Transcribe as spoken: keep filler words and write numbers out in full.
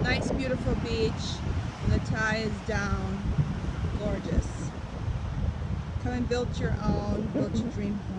Nice, beautiful beach, and the tide is down. Gorgeous. Come and build your own, build your dream home.